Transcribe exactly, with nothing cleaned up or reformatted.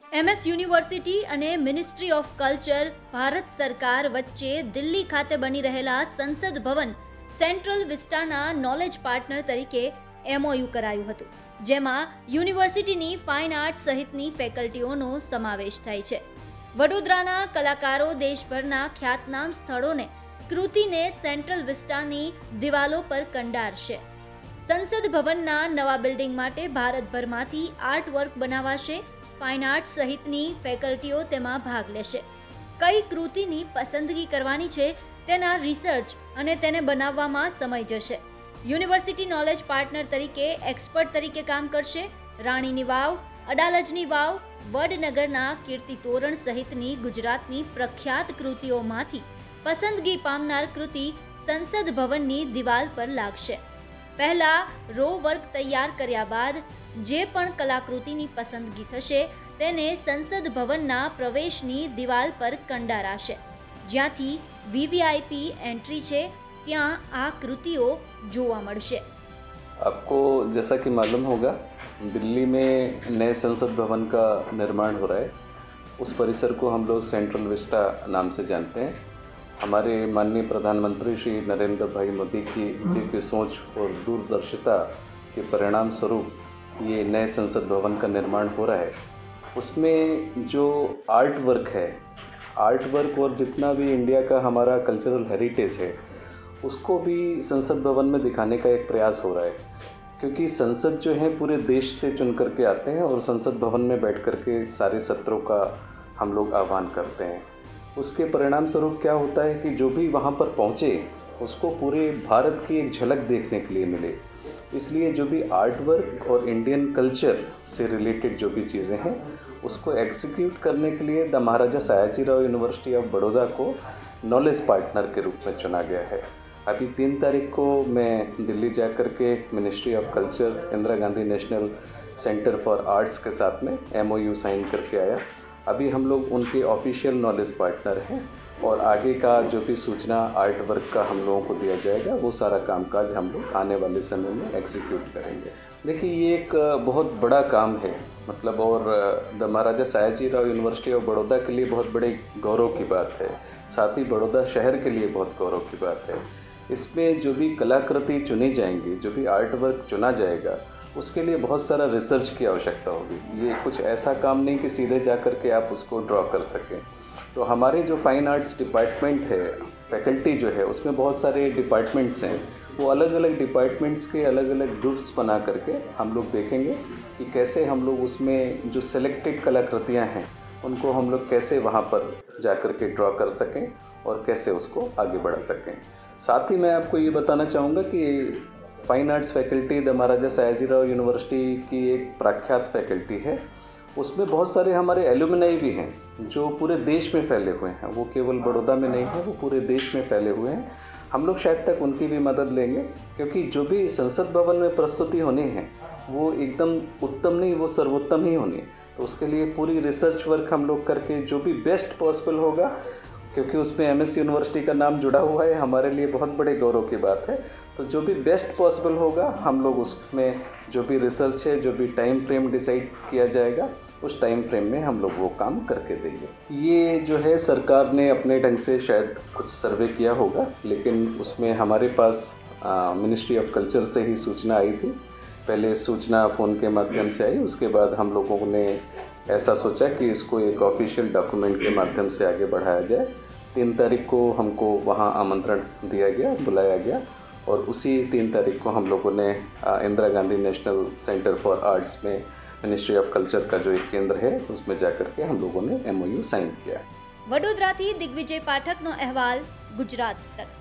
MS university અને ministry of culture Bharat સરકાર વચ્ચે દિલ્હી ખાતે બની રહેલા સંસદ ભવન સેન્ટ્રલ વિસ્ટાના નોલેજ પાર્ટનર તરીકે એમઓયુ કરાયું હતું, જેમાં યુનિવર્સિટીની ફાઇન આર્ટ્સ સહિતની ફેકલ્ટીઓનો સમાવેશ થાય છે। વડોદરાના કલાકારો દેશભરના ખ્યાતનામ સ્થળોને કૃતિને સેન્ટ્રલ વિસ્ટાની દિવાલો પર કંડારશે। સંસદ ભવનના નવા બિલ્ડિંગ માટે ભારતભરમાંથી આર્ટ વર્ક બનાવાશે। फाइन आर्ट्स सहितनी फेकल्टीओ तेमां भाग लेशे। कई कृतिनी पसंदगी करवानी छे तेना रिसर्च अने तेने बनाववामां समय जशे। यूनिवर्सिटी नॉलेज पार्टनर तरीके एक्सपर्ट तरीके काम करशे। राणीनी वाव, अडालजनी वाव, वडनगरना कीर्ति तोरण सहितनी गुजरातनी प्रख्यात कृतिओमांथी पसंदगी पामनार कृति संसद भवननी दीवाल पर लागशे। पहला रो वर्क तैयार कर्या बाद जे पण कलाकृतिनी पसंदगी थशे तेने संसद भवनना प्रवेशनी दीवाल पर कंडाराशे। ज्यांथी वीवीआईपी एंट्री छे त्यां आ कृतिओ जोवा मळशे। आपको जैसा कि मालूम होगा, दिल्ली में नए संसद भवन का निर्माण हो रहा है। उस परिसर को हम लोग सेंट्रल विस्टा नाम से जानते हैं। हमारे माननीय प्रधानमंत्री श्री नरेंद्र भाई मोदी की दिव्य सोच और दूरदर्शिता के परिणाम स्वरूप ये नए संसद भवन का निर्माण हो रहा है। उसमें जो आर्ट वर्क है, आर्ट वर्क और जितना भी इंडिया का हमारा कल्चरल हेरिटेज है, उसको भी संसद भवन में दिखाने का एक प्रयास हो रहा है। क्योंकि संसद जो है पूरे देश से चुन करके आते हैं और संसद भवन में बैठ करके सारे सत्रों का हम लोग आह्वान करते हैं। उसके परिणाम स्वरूप क्या होता है कि जो भी वहाँ पर पहुँचे उसको पूरे भारत की एक झलक देखने के लिए मिले। इसलिए जो भी आर्ट वर्क और इंडियन कल्चर से रिलेटेड जो भी चीज़ें हैं उसको एग्जीक्यूट करने के लिए the Maharaja Sayajirao university of Baroda को नॉलेज पार्टनर के रूप में चुना गया है। अभी तीन तारीख को मैं दिल्ली जा कर के ministry of culture, Indira Gandhi national centre for arts के साथ में एमओयू साइन करके आया। अभी हम लोग उनके ऑफिशियल नॉलेज पार्टनर हैं और आगे का जो भी सूचना आर्ट वर्क का हम लोगों को दिया जाएगा वो सारा कामकाज हम लोग आने वाले समय में एग्जीक्यूट करेंगे। देखिए, ये एक बहुत बड़ा काम है, मतलब और the Maharaja Sayajirao university of Baroda के लिए बहुत बड़े गौरव की बात है। साथ ही बड़ौदा शहर के लिए बहुत गौरव की बात है। इसमें जो भी कलाकृति चुनी जाएंगी, जो भी आर्ट वर्क चुना जाएगा, उसके लिए बहुत सारा रिसर्च की आवश्यकता होगी। ये कुछ ऐसा काम नहीं कि सीधे जा कर के आप उसको ड्रॉ कर सकें। तो हमारे जो फाइन आर्ट्स डिपार्टमेंट है, फैकल्टी जो है, उसमें बहुत सारे डिपार्टमेंट्स हैं। वो अलग अलग डिपार्टमेंट्स के अलग अलग ग्रुप्स बना करके हम लोग देखेंगे कि कैसे हम लोग उसमें जो सिलेक्टेड कलाकृतियाँ हैं उनको हम लोग कैसे वहाँ पर जा कर के ड्रॉ कर सकें और कैसे उसको आगे बढ़ा सकें। साथ ही मैं आपको ये बताना चाहूँगा कि fine arts faculty the Maharaja Sayajirao university की एक प्रख्यात फैकल्टी है। उसमें बहुत सारे हमारे एलुमनाई भी हैं जो पूरे देश में फैले हुए हैं। वो केवल बड़ौदा में नहीं है, वो पूरे देश में फैले हुए हैं। हम लोग शायद तक उनकी भी मदद लेंगे, क्योंकि जो भी संसद भवन में प्रस्तुति होनी है वो एकदम उत्तम नहीं, वो सर्वोत्तम ही होनी है। तो उसके लिए पूरी रिसर्च वर्क हम लोग करके जो भी बेस्ट पॉसिबल होगा, क्योंकि उसमें एमएस यूनिवर्सिटी का नाम जुड़ा हुआ है, हमारे लिए बहुत बड़े गौरव की बात है। तो जो भी बेस्ट पॉसिबल होगा हम लोग उसमें जो भी रिसर्च है, जो भी टाइम फ्रेम डिसाइड किया जाएगा, उस टाइम फ्रेम में हम लोग वो काम करके देंगे। ये जो है सरकार ने अपने ढंग से शायद कुछ सर्वे किया होगा, लेकिन उसमें हमारे पास मिनिस्ट्री ऑफ कल्चर से ही सूचना आई थी। पहले सूचना फ़ोन के माध्यम से आई, उसके बाद हम लोगों ने ऐसा सोचा कि इसको एक ऑफिशियल डॉक्यूमेंट के माध्यम से आगे बढ़ाया जाए। तीन तारीख को हमको वहाँ आमंत्रण दिया गया, बुलाया गया, और उसी तीन तारीख को हम लोगों ने Indira Gandhi national centre for arts में मिनिस्ट्री ऑफ कल्चर का जो एक केंद्र है उसमें जाकर के हम लोगों ने एमओयू साइन किया। वडोदराथी दिग्विजय पाठकनो अहवाल, गुजरात तक।